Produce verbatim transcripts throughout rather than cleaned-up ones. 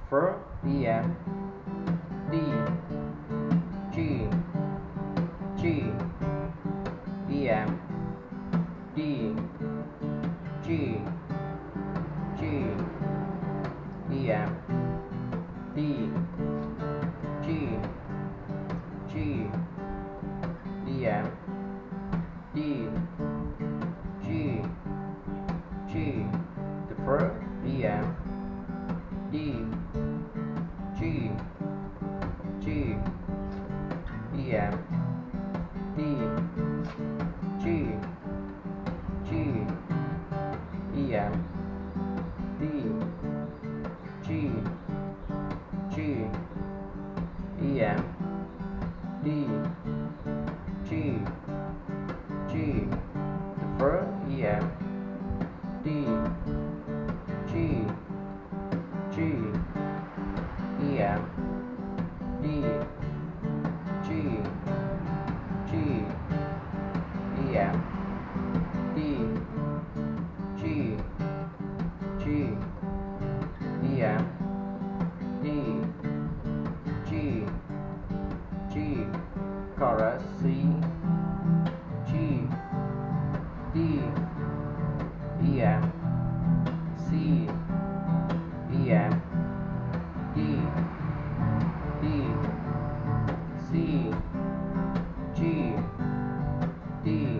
First, E F, D, G, G, E F, D, G, G, E F, D, G, G, E F, D, G, G. The first, E F, D, G, G, E F, D, G, G, E F, D, G, G, E F, D, G, G. The first, E F, D, G, G, E F, D, G, G, E F, D, G, G, E F, D, G, G. Chorus C, G, D, E F, C, E F, D, D, C, G, D,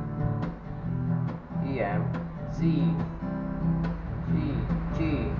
E F, C, G, G,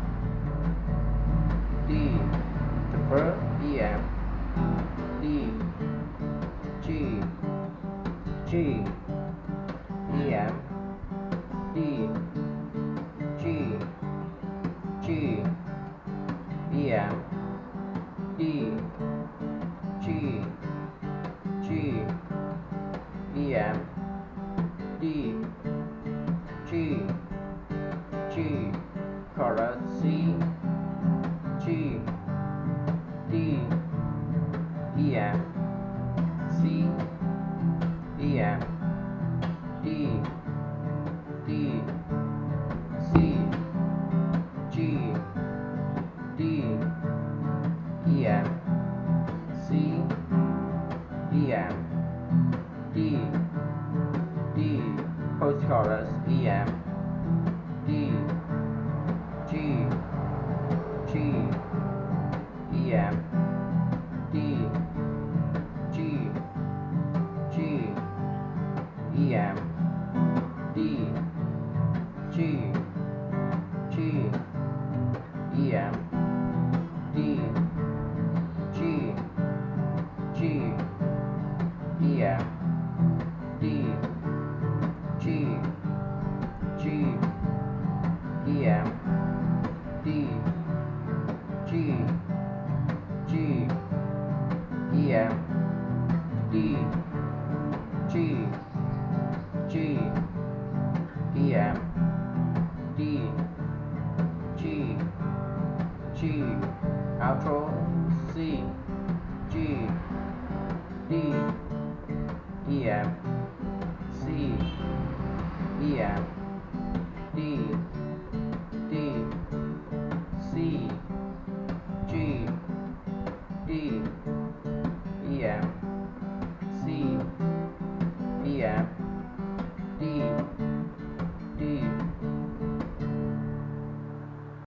D. The first, E F, D, G, G, E F, D, G, G, E F, D, G, G, E F, D, G, G. Chorus C, G, D, E F, C, E F, D, D, C, G, D, E F, C, E F, D, D. Post chorus E F, D, G, G, E F, D, G, G, E F, D, G, G, E F, D, G, G, E F, D, G, G, E F, D, G, G, E F, D, G, G, E F, D, G, G. Outro.